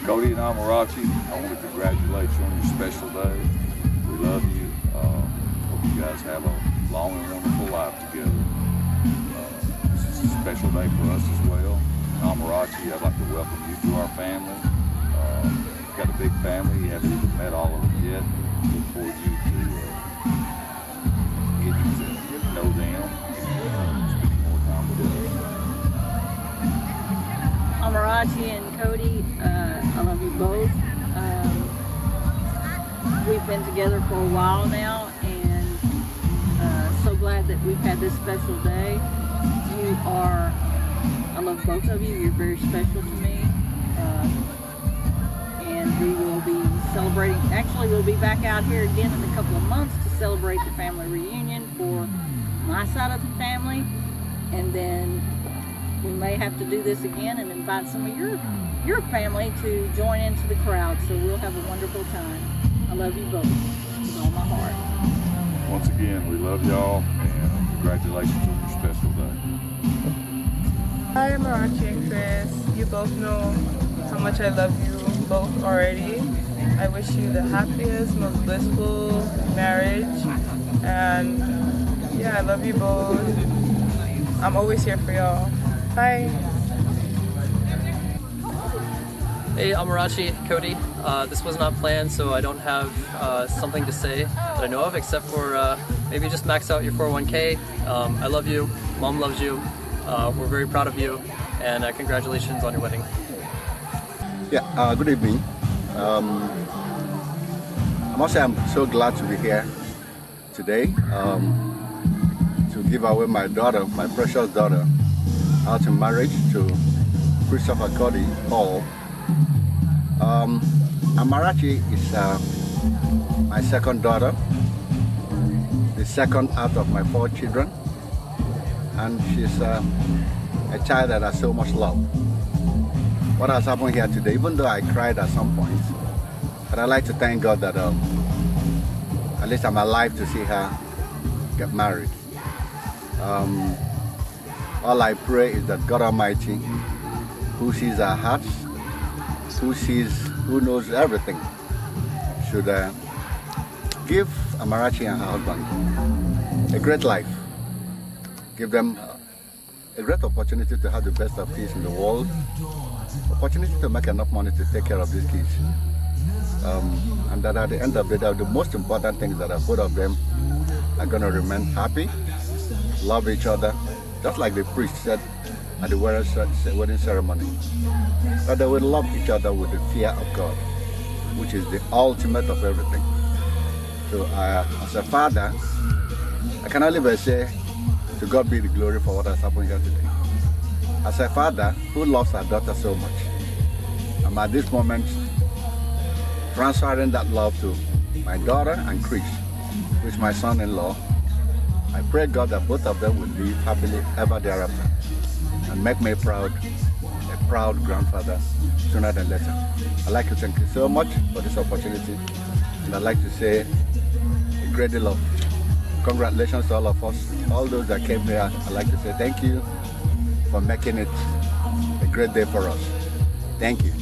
Cody and Amarachi, I want to congratulate you on your special day. We love you. Hope you guys have a long and wonderful life together. This is a special day for us as well. Amarachi, I'd like to welcome you to our family. We've got a big family. You haven't even met all of them yet. Look forward to you to get to know them and spend more time with us. Amarachi and Cody, I love you both. We've been together for a while now, and so glad that we've had this special day. I love both of you. You're very special to me. And we will be celebrating, actually we'll be back out here again in a couple of months to celebrate the family reunion for my side of the family. And then we may have to do this again and invite some of your family to join into the crowd. So we'll have a wonderful time. I love you both with all my heart. Once again, we love y'all, and congratulations on your special day. Hi, Amarachi and Chris. You both know how much I love you both already. I wish you the happiest, most blissful marriage. And yeah, I love you both. I'm always here for y'all. Bye. Hey, Amarachi, Cody. This was not planned, so I don't have something to say that I know of, except for maybe just max out your 401k. I love you. Mom loves you. We're very proud of you, and congratulations on your wedding. Yeah, good evening. I must say I'm so glad to be here today to give away my daughter, my precious daughter, out in marriage to Christopher Cody Hall. Amarachi is my second daughter, the second out of my 4 children, and she's a child that has so much love. What has happened here today, even though I cried at some point, but I'd like to thank God that at least I'm alive to see her get married. All I pray is that God Almighty, who sees our hearts, who knows everything, should give Amarachi and her husband a great life. Give them a great opportunity to have the best of kids in the world, opportunity to make enough money to take care of these kids. And that at the end of the day, the most important thing is that both of them are going to remain happy, love each other, just like the priest said at the wedding ceremony, that they will love each other with the fear of God, which is the ultimate of everything. So as a father, I can only say, to God be the glory for what has happened here today. As a father who loves our daughter so much, I'm at this moment transferring that love to my daughter and Chris, who is my son-in-law. I pray God that both of them will live happily ever thereafter and make me proud, a proud grandfather sooner than later. I'd like to thank you so much for this opportunity, and I'd like to say a great deal of congratulations to all of us, all those that came here. I'd like to say thank you for making it a great day for us. Thank you.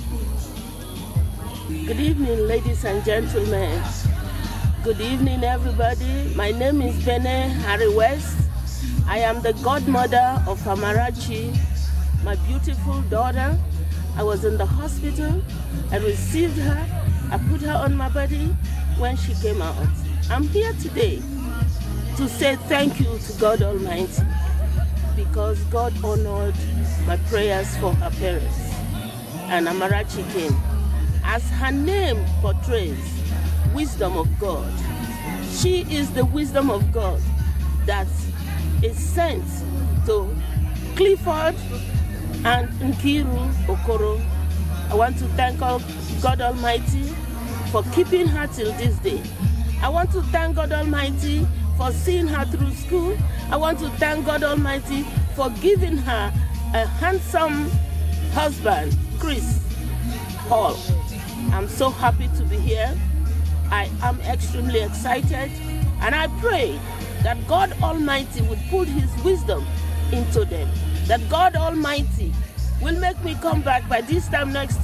Good evening, ladies and gentlemen. Good evening, everybody. My name is Bene Harry West. I am the godmother of Amarachi, my beautiful daughter. I was in the hospital. I received her. I put her on my body when she came out. I'm here today to say thank you to God Almighty, because God honored my prayers for her parents. And Amarachi came. As her name portrays, wisdom of God. She is the wisdom of God that is sent to Clifford and Nkiru Okoro. I want to thank God Almighty for keeping her till this day. I want to thank God Almighty for seeing her through school. I want to thank God Almighty for giving her a handsome husband, Chris Hall. I'm so happy to be here. I am extremely excited, and I pray that God Almighty would put His wisdom into them, that God Almighty will make me come back by this time next year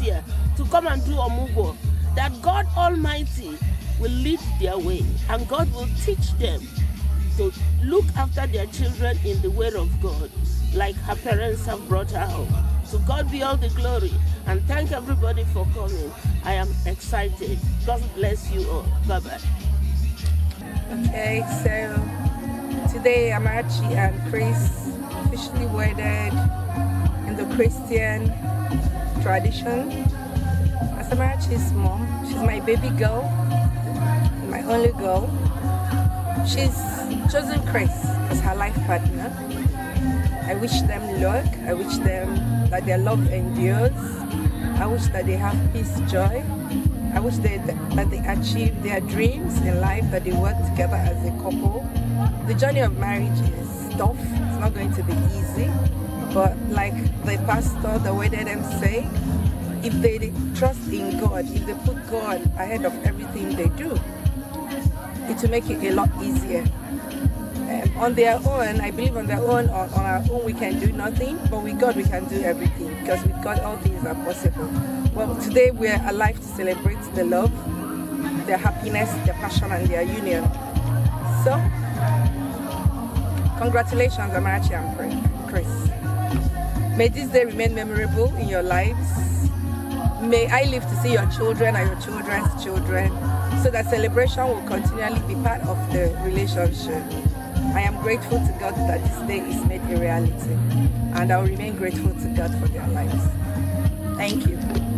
to come and do Omugwo, that God Almighty will lead their way and God will teach them to look after their children in the way of God, like her parents have brought her home. To God be all the glory, and thank everybody for coming. I am excited. God bless you all. Bye-bye. Okay, so today Amarachi and Chris officially wedded in the Christian tradition. As Amarachi's mom, she's my baby girl, my only girl. She's chosen Chris as her life partner. I wish them luck. I wish them that their love endures. I wish that they have peace, joy. I wish that they achieve their dreams in life, that they work together as a couple. The journey of marriage is tough. It's not going to be easy. But like the pastor, the way that them say, if they trust in God, if they put God ahead of everything they do, it will make it a lot easier. On their own, I believe on their own, on our own, we can do nothing, but with God we can do everything, because with God all things are possible. Well, today we are alive to celebrate the love, their happiness, their passion, and their union. So, congratulations, Amarachi and Chris. May this day remain memorable in your lives. May I live to see your children and your children's children, so that celebration will continually be part of the relationship. I am grateful to God that this day is made a reality, and I will remain grateful to God for their lives. Thank you.